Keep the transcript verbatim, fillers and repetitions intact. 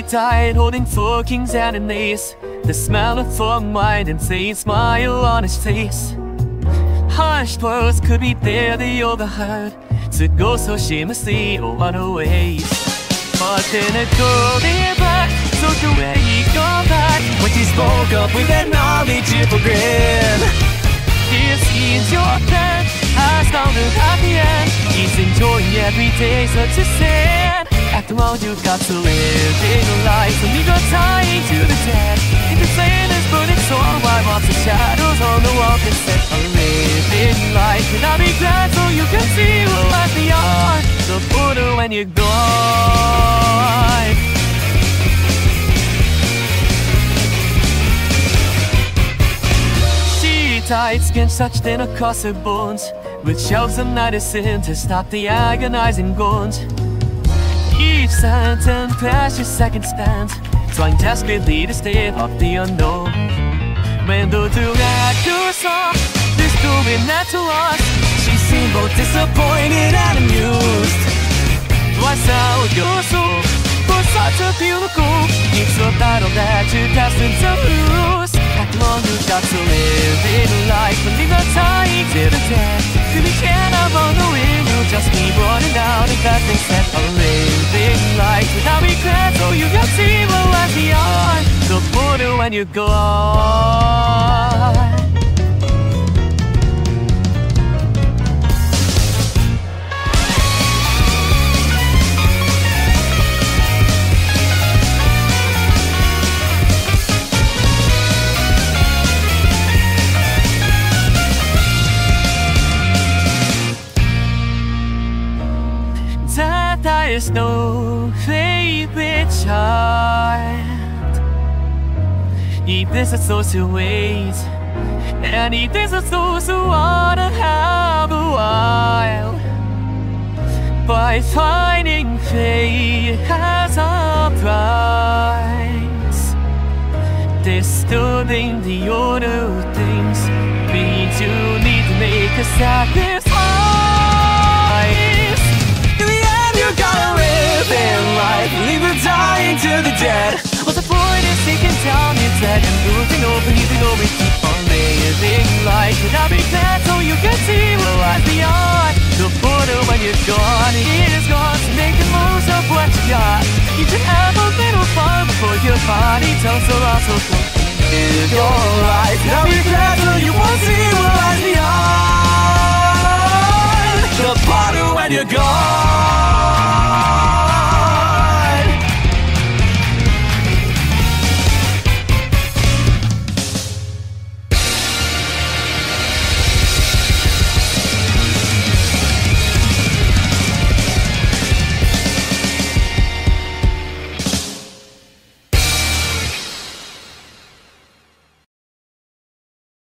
tight, holding four kings and an ace. The smell of four wine and a smile on his face. Hushed words could be there they overheard, to go so shamelessly unaware. But then a golden back, so the way he got back when she spoke up with that knowledge of a grin. His skin's your plan, has found a happy end. He's enjoying every day, such a sin. After all, you got to live in a life, and you got tying to the dead. If the flame is burning so why wants the shadows on the wall can set a living life. And I'll be glad so you can see what lies beyond the border when you're gone. She tied skin such thin across her bones, with shelves of medicine to stop the agonizing groans. Each sentence precious second spent, trying desperately to stave off the unknown. When the director saw this doing that to us, she seemed both disappointed and amused. What's how it goes so, for such a beautiful, it's a battle that you're destined to lose. After all, you got to live in life and leave the tying to the dead. If you can't have on the wind, you'll just keep running down if that thing set a living life without regret. So you can see what lies beyond the border when you're gone. There is no favorite child. He visits those who wait, and he visits those who wanna have a while. By finding fate has a price, disturbing the order of things means you need to make a sacrifice. You gotta live in life, leave the dying to the dead. What's the point in seeking down instead and moving over, leaving over, keep on living life without being glad so you can see what lies beyond the border when you're gone. It is gone, so make the most of what you got. You should have a little fun before your body tells the loss of live your life. Now be glad so you won't see what lies beyond the border when you're gone.